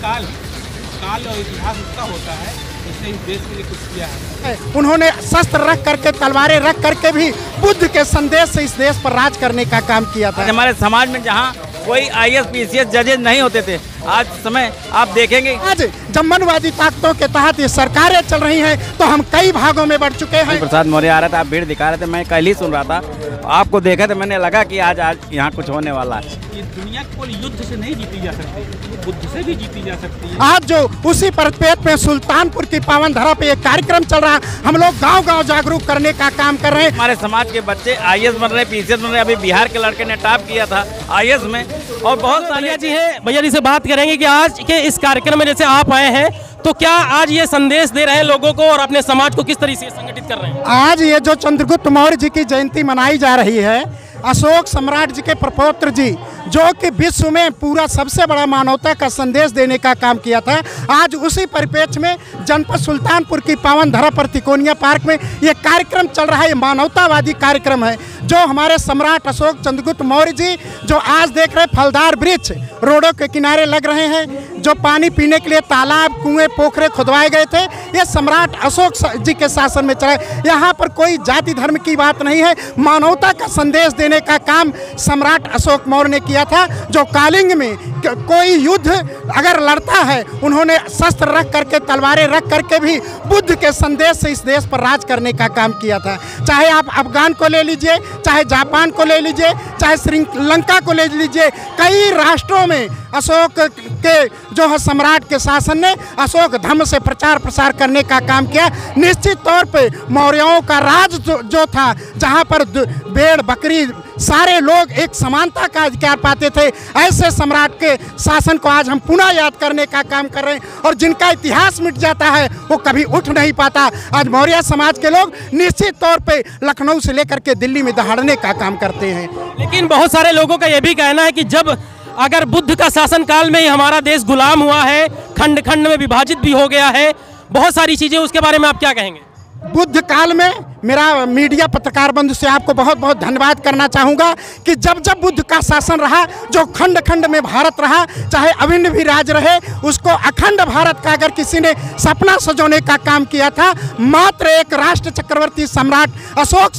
काल और इतिहास उसका होता है जिसने इस देश के लिए कुछ किया है। उन्होंने शस्त्र रख करके, तलवारें रख करके भी बुद्ध के संदेश से इस देश पर राज करने का काम किया था। हमारे समाज में जहाँ कोई IAS PCS जजेज नहीं होते थे, आज समय आप देखेंगे आज जमनवादी ताकतों के तहत ये सरकारें चल रही हैं, तो हम कई भागों में बढ़ चुके हैं। प्रसाद मौर्य आ रहा था, आप भीड़ दिखा रहे थे, मैं कल ही सुन रहा था, आपको देखा तो मैंने लगा कि आज यहाँ कुछ होने वाला है। ये दुनिया केवल युद्ध से नहीं जीती जा सकती, बुद्ध से भी जीती जा सकती है। आज जो उसी परिपेट में सुल्तानपुर की पावन धरा पे एक कार्यक्रम चल रहा है, हम लोग गांव-गांव जागरूक करने का काम कर रहे हैं। हमारे समाज के बच्चे IAS बन रहे, PCS बन रहे। अभी बिहार के लड़के ने टॉप किया था IAS में, और बहुत भैया जी है, भैया जी से बात करेंगे कि आज के इस कार्यक्रम में जैसे आप आए हैं, तो क्या आज ये संदेश दे रहे हैं लोगों को और अपने समाज को किस तरीके से संगठित कर रहे हैं? आज ये जो चंद्रगुप्त मौर्य जी की जयंती मनाई जा रही है, अशोक सम्राट जी के प्रपौत्र जी, जो कि विश्व में पूरा सबसे बड़ा मानवता का संदेश देने का काम किया था, आज उसी परिप्रेक्ष्य में जनपद सुल्तानपुर की पावन धरा पर तिकोनिया पार्क में ये कार्यक्रम चल रहा है। ये मानवतावादी कार्यक्रम है, जो हमारे सम्राट अशोक चंद्रगुप्त मौर्य जी जो आज देख रहे फलदार वृक्ष रोडों के किनारे लग रहे हैं, जो पानी पीने के लिए तालाब, कुएं, पोखरे खुदवाए गए थे, ये सम्राट अशोक जी के शासन में चला। यहाँ पर कोई जाति धर्म की बात नहीं है, मानवता का संदेश देने का काम सम्राट अशोक मौर्य ने किया था। जो कालिंग में कोई युद्ध अगर लड़ता है, उन्होंने शस्त्र रख करके, तलवारें रख करके भी बुद्ध के संदेश से इस देश पर राज करने का काम किया था। चाहे आप अफगान को ले लीजिए, चाहे जापान को ले लीजिए, चाहे श्रीलंका को ले लीजिए, कई राष्ट्रों में अशोक के जो है सम्राट के शासन ने अशोक धर्म से प्रचार प्रसार करने का काम किया। निश्चित तौर पे मौर्यों का राज जो था, जहाँ पर भेड़ बकरी सारे लोग एक समानता का अधिकार पाते थे, ऐसे सम्राट के शासन को आज हम पुनः याद करने का काम कर रहे हैं। और जिनका इतिहास मिट जाता है वो कभी उठ नहीं पाता। आज मौर्य समाज के लोग निश्चित तौर पे लखनऊ से लेकर के दिल्ली में दहाड़ने का काम करते हैं। लेकिन बहुत सारे लोगों का ये भी कहना है कि जब अगर बुद्ध का शासन काल में ही हमारा देश गुलाम हुआ है, खंड खंड में विभाजित भी हो गया है, बहुत सारी चीजें, उसके बारे में आप क्या कहेंगे? बुद्ध काल में मेरा मीडिया पत्रकार बंधु से आपको बहुत बहुत धन्यवाद करना चाहूँगा कि जब जब बुद्ध का शासन रहा, जो खंड खंड में भारत रहा, चाहे अभिन्न भी राज्य रहे, उसको अखंड भारत का अगर किसी ने सपना सजोने का काम किया था, मात्र एक राष्ट्र चक्रवर्ती सम्राट अशोक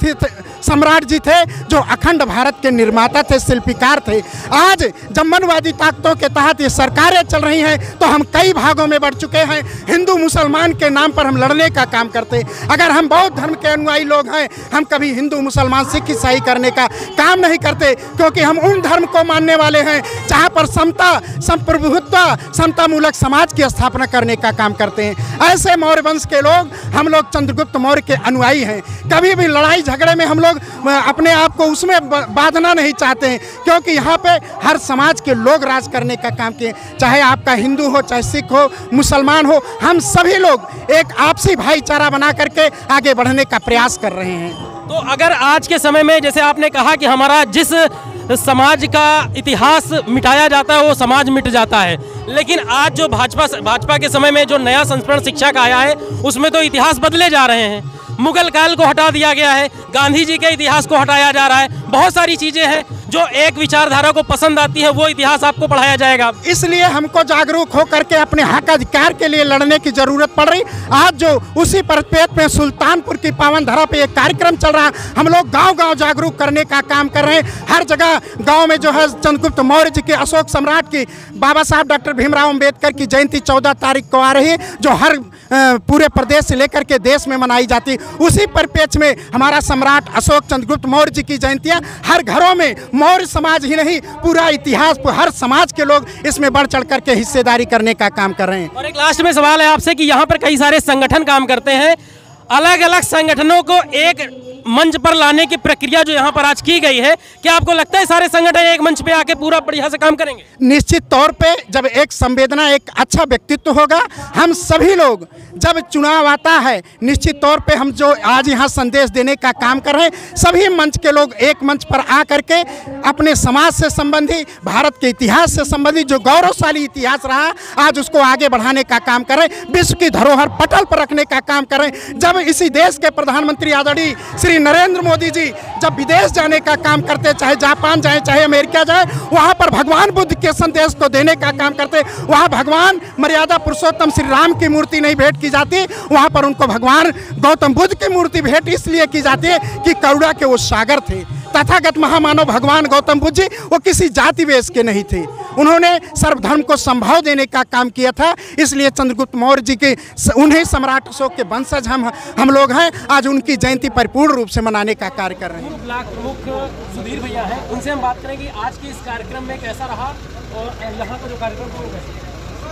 सम्राट जी थे, जो अखंड भारत के निर्माता थे, शिल्पकार थे। आज जमनवादी ताकतों के तहत ये सरकारें चल रही हैं, तो हम कई भागों में बढ़ चुके हैं। हिंदू मुसलमान के नाम पर हम लड़ने का काम करते। अगर हम बौद्ध धर्म के अनुयायी लोग हैं, हम कभी हिंदू मुसलमान सिख ईसाई करने का काम नहीं करते, क्योंकि हम उन धर्म को मानने वाले हैं जहाँ पर समता, संप्रभुत्व, समता मूलक समाज की स्थापना करने का काम करते हैं। ऐसे मौर्य वंश के लोग, हम लोग चंद्रगुप्त मौर्य के अनुयायी हैं। कभी भी लड़ाई झगड़े में हम लोग अपने आप को उसमें बांधना नहीं चाहते हैं, क्योंकि यहाँ पे हर समाज के लोग राज करने का काम किए। चाहे आपका हिंदू हो, चाहे सिख हो, मुसलमान हो, हम सभी लोग एक आपसी भाईचारा बना करके आगे बढ़ने का प्रयास कर रहे हैं। तो अगर आज के समय में, जैसे आपने कहा कि हमारा जिस समाज का इतिहास मिटाया जाता है वो समाज मिट जाता है, लेकिन आज जो भाजपा के समय में जो नया संस्करण शिक्षा का आया है, उसमें तो इतिहास बदले जा रहे हैं। मुगल काल को हटा दिया गया है, गांधी जी के इतिहास को हटाया जा रहा है, बहुत सारी चीजें हैं जो एक विचारधारा को पसंद आती है, वो इतिहास आपको पढ़ाया जाएगा। इसलिए हमको जागरूक होकर के अपने हक अधिकार के लिए लड़ने की जरूरत पड़ रही। आज जो उसी परिपेट में सुल्तानपुर की पावन धरा पे एक कार्यक्रम चल रहा है, हम लोग गांव-गांव जागरूक करने का काम कर रहे हैं। हर जगह गांव में जो है चंद्रगुप्त मौर्य जी के, अशोक सम्राट की, बाबा साहब डॉक्टर भीमराव अम्बेडकर की जयंती 14 तारीख को आ रही है, जो हर पूरे प्रदेश से लेकर के देश में मनाई जाती। उसी परिप्रेक्ष्य में हमारा सम्राट अशोक चंद्रगुप्त मौर्य जी की जयंतियाँ हर घरों में, मौर्य समाज ही नहीं, पूरा इतिहास, हर समाज के लोग इसमें बढ़ चढ़ करके हिस्सेदारी करने का काम कर रहे हैं। और एक लास्ट में सवाल है आपसे कि यहाँ पर कई सारे संगठन काम करते हैं, अलग अलग संगठनों को एक मंच पर लाने की प्रक्रिया जो यहाँ पर आज की गई है, क्या आपको लगता है सारे संगठन एक मंच पे आके पूरा बढ़िया से काम करेंगे? निश्चित तौर पे जब एक संवेदना, एक अच्छा व्यक्तित्व होगा, हम सभी लोग जब चुनाव आता है, निश्चित तौर पे हम जो आज यहाँ संदेश देने का काम कर रहे हैं, सभी मंच के लोग एक मंच पर आ करके अपने समाज से संबंधी, भारत के इतिहास से संबंधी जो गौरवशाली इतिहास रहा, आज उसको आगे बढ़ाने का काम कर रहे हैं, विश्व की धरोहर पटल पर रखने का काम कर रहे हैं। जब इसी देश के प्रधानमंत्री आदरणीय श्री नरेंद्र मोदी जी जब विदेश जाने का काम करते, चाहे जापान जाए चाहे अमेरिका जाए, वहाँ पर भगवान बुद्ध के संदेश को देने का काम करते। वहाँ भगवान मर्यादा पुरुषोत्तम श्री राम की मूर्ति नहीं भेंट की जाती, वहाँ पर उनको भगवान गौतम बुद्ध की मूर्ति भेंट इसलिए की जाती है कि करुणा के वो सागर थे। तथागत महामानव भगवान गौतम बुद्ध जी वो किसी जाति वेश के नहीं थे, उन्होंने सर्वधर्म को संभाव देने का काम किया था। इसलिए चंद्रगुप्त मौर्य जी के उन्हीं सम्राट अशोक के वंशज हम लोग हैं। आज उनकी जयंती परिपूर्ण रूप से मनाने का कार्य कर रहे हैं। ब्लॉक प्रमुख सुधीर भैया हैं, उनसे हम बात करेंगे आज के इस कार्यक्रम में कैसा रहा और यहाँ का जो कार्यक्रम था वो कैसा।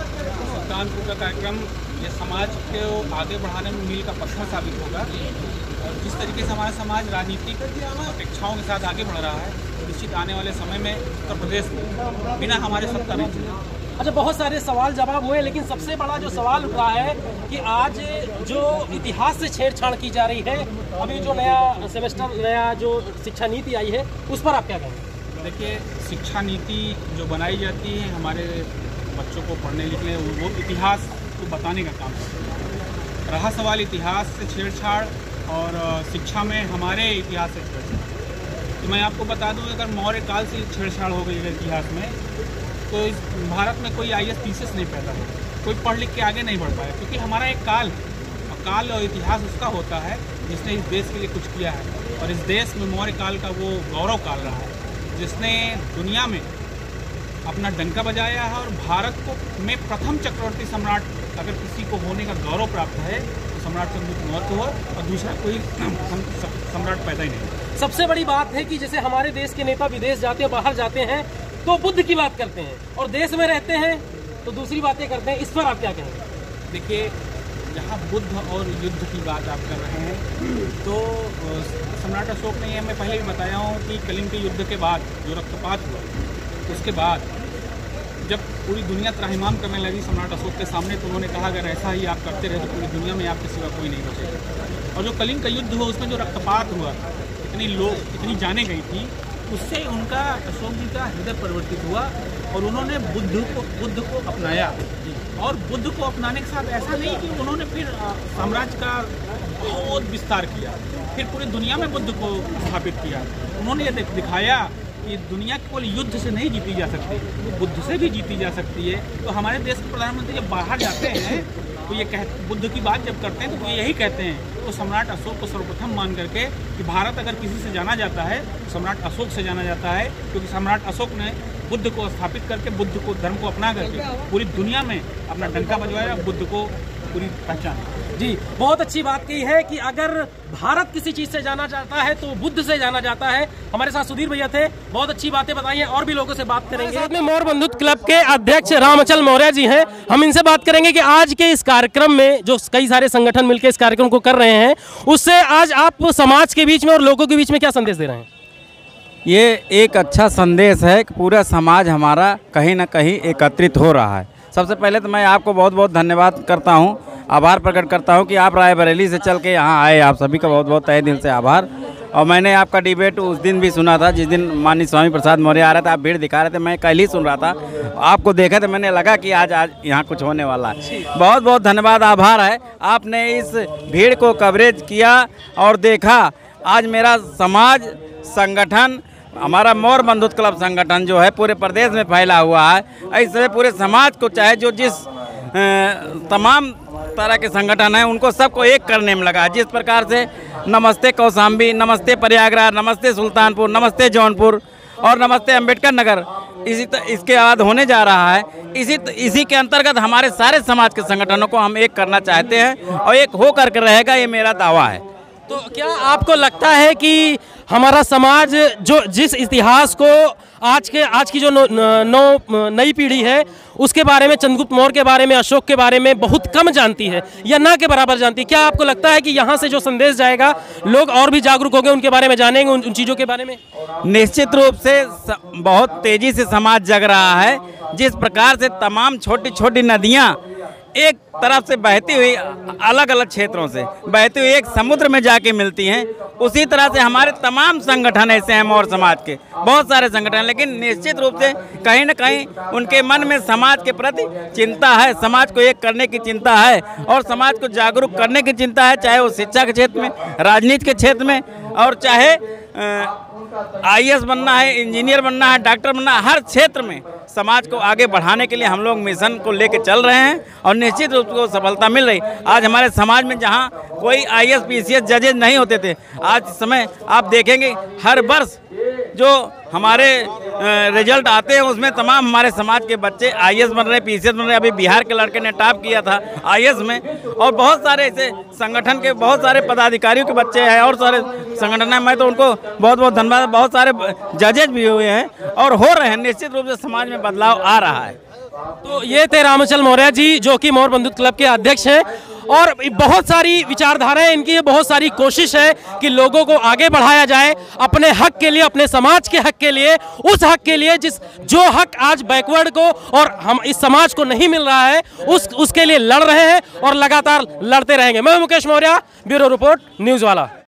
कानपुर का कार्यक्रम ये समाज को आगे बढ़ाने में मील का पत्थर साबित होगा और जिस तरीके से हमारा समाज राजनीतिक अपेक्षाओं के साथ आगे बढ़ रहा है, निश्चित आने वाले समय में उत्तर प्रदेश में बिना हमारे सत्ता नहीं चलेगी। अच्छा, बहुत सारे सवाल जवाब हुए, लेकिन सबसे बड़ा जो सवाल उठ रहा है कि आज जो इतिहास से छेड़छाड़ की जा रही है, अभी जो नया सेमेस्टर, नया जो शिक्षा नीति आई है, उस पर आप क्या कहेंगे? देखिए, शिक्षा नीति जो बनाई जाती है हमारे बच्चों को पढ़ने लिखने, वो इतिहास को बताने का काम है। रहा सवाल इतिहास से छेड़छाड़ और शिक्षा में हमारे इतिहास से छेड़छाड़, तो मैं आपको बता दूं, अगर मौर्य काल से छेड़छाड़ हो गई है इतिहास में, तो इस भारत में कोई IAS PCS नहीं पैदा हो, कोई पढ़ लिख के आगे नहीं बढ़ पाया, क्योंकि हमारा एक काल और इतिहास उसका होता है जिसने इस देश के लिए कुछ किया है। और इस देश में मौर्य काल का वो गौरव काल रहा है जिसने दुनिया में अपना डंका बजाया है। और भारत को में प्रथम चक्रवर्ती सम्राट अगर किसी को होने का गौरव प्राप्त है तो सम्राट चंद्रगुप्त मौर्य को, और दूसरा कोई सम्राट पैदा ही नहीं। सबसे बड़ी बात है कि जैसे हमारे देश के नेता विदेश जाते हैं, बाहर जाते हैं तो बुद्ध की बात करते हैं, और देश में रहते हैं तो दूसरी बातें करते हैं। इस पर आप क्या कहेंगे? देखिए, जहाँ बुद्ध और युद्ध की बात आप कर रहे हैं, तो सम्राट अशोक ने ये मैं पहले भी बताया हूँ कि कलिंग के युद्ध के बाद जो रक्तपात हुआ, उसके बाद जब पूरी दुनिया त्राहिमाम करने लगी सम्राट अशोक के सामने, तो उन्होंने कहा अगर ऐसा ही आप करते रहे तो पूरी दुनिया में आपके सिवा कोई नहीं बचेगा। और जो कलिंग का युद्ध हुआ उसमें जो रक्तपात हुआ, इतनी जाने गई थी, उससे उनका, अशोक जी का हृदय परिवर्तित हुआ और उन्होंने बुद्ध को अपनाया। और बुद्ध को अपनाने के साथ ऐसा नहीं कि उन्होंने फिर साम्राज्य का बहुत विस्तार किया, फिर पूरी दुनिया में बुद्ध को स्थापित किया। उन्होंने ये दिखाया कि दुनिया केवल युद्ध से नहीं जीती जा सकती, तो बुद्ध से भी जीती जा सकती है। तो हमारे देश के प्रधानमंत्री जब बाहर जाते हैं तो ये बुद्ध की बात जब करते हैं तो यही कहते हैं, तो सम्राट अशोक को सर्वप्रथम मान करके कि भारत अगर किसी से जाना जाता है तो सम्राट अशोक से जाना जाता है, क्योंकि सम्राट अशोक ने बुद्ध को स्थापित करके, बुद्ध को धर्म को अपना करके पूरी दुनिया में अपना डंका बजवाया, बुद्ध को पूरी पहचान। जी, बहुत अच्छी बात कही है कि अगर भारत किसी चीज से जाना चाहता है तो बुद्ध से जाना जाता है। हमारे साथ सुधीर भैया थे, बहुत अच्छी बातें बताई हैं, और भी लोगों से बात करेंगे। साथ में मौर्य बंधुत्व क्लब के अध्यक्ष रामचल मौर्य जी हैं, हम इनसे बात करेंगे कि आज के इस कार्यक्रम में जो कई सारे संगठन मिलकर इस कार्यक्रम को कर रहे हैं, उससे आज आप समाज के बीच में और लोगों के बीच में क्या संदेश दे रहे हैं? ये एक अच्छा संदेश है कि पूरा समाज हमारा कहीं ना कहीं एकत्रित हो रहा है। सबसे पहले तो मैं आपको बहुत बहुत धन्यवाद करता हूँ, आभार प्रकट करता हूँ कि आप रायबरेली से चल के यहाँ आए। आप सभी का बहुत बहुत तहे दिल से आभार। और मैंने आपका डिबेट उस दिन भी सुना था जिस दिन माननीय स्वामी प्रसाद मौर्य आ रहे थे, आप भीड़ दिखा रहे थे, मैं कल ही सुन रहा था, आपको देखा तो मैंने लगा कि आज यहाँ कुछ होने वाला है। बहुत बहुत धन्यवाद, आभार है, आपने इस भीड़ को कवरेज किया और देखा। आज मेरा समाज संगठन, हमारा मौर्य बंधुत्व क्लब संगठन जो है पूरे प्रदेश में फैला हुआ है। ऐसे पूरे समाज को, चाहे जो जिस तमाम तरह के संगठन हैं, उनको सबको एक करने में लगा। जिस प्रकार से नमस्ते कौशाम्बी, नमस्ते प्रयागराज, नमस्ते सुल्तानपुर, नमस्ते जौनपुर और नमस्ते अंबेडकर नगर इसके बाद होने जा रहा है, इसी के अंतर्गत हमारे सारे समाज के संगठनों को हम एक करना चाहते हैं और एक हो करके रहेगा, ये मेरा दावा है। तो क्या आपको लगता है कि हमारा समाज जो जिस इतिहास को आज की जो नई पीढ़ी है उसके बारे में, चंद्रगुप्त मौर्य के बारे में, अशोक के बारे में बहुत कम जानती है या ना के बराबर जानती है? क्या आपको लगता है कि यहाँ से जो संदेश जाएगा लोग और भी जागरूक होंगे, उनके बारे में जानेंगे, उन चीज़ों के बारे में? निश्चित रूप से बहुत तेजी से समाज जग रहा है। जिस प्रकार से तमाम छोटी छोटी नदियाँ एक तरफ से बहती हुई अलग अलग क्षेत्रों से बहती हुई एक समुद्र में जाके मिलती हैं, उसी तरह से हमारे तमाम संगठन ऐसे हैं और समाज के बहुत सारे संगठन, लेकिन निश्चित रूप से कहीं न कहीं उनके मन में समाज के प्रति चिंता है, समाज को एक करने की चिंता है और समाज को जागरूक करने की चिंता है, चाहे वो शिक्षा के क्षेत्र में, राजनीति के क्षेत्र में, और चाहे IAS बनना है, इंजीनियर बनना है, डॉक्टर बनना है, हर क्षेत्र में समाज को आगे बढ़ाने के लिए हम लोग मिशन को लेकर चल रहे हैं और निश्चित रूप से सफलता मिल रही। आज हमारे समाज में जहां कोई IAS PCS जजेज नहीं होते थे, आज समय आप देखेंगे हर वर्ष जो हमारे रिजल्ट आते हैं उसमें तमाम हमारे समाज के बच्चे IAS बन रहे हैं, PCS बन रहे हैं। अभी बिहार के लड़के ने टॉप किया था IAS में, और बहुत सारे ऐसे संगठन के बहुत सारे पदाधिकारियों के बच्चे हैं और सारे संगठन हैं। मैं तो उनको बहुत बहुत धन्यवाद, बहुत सारे जजेज भी हुए हैं और हो रहे हैं। निश्चित रूप से समाज में बदलाव आ रहा है। तो ये थे रामचल मौर्य जी, जो कि मोर बंधुत्व क्लब के अध्यक्ष हैं, और बहुत सारी विचारधाराएं इनकी, ये बहुत सारी कोशिश है कि लोगों को आगे बढ़ाया जाए अपने हक के लिए, अपने समाज के हक के लिए, उस हक के लिए जो हक आज बैकवर्ड को और हम इस समाज को नहीं मिल रहा है, उसके लिए लड़ रहे हैं और लगातार लड़ते रहेंगे। मैं Mukesh Maurya, bureau report, news वाला।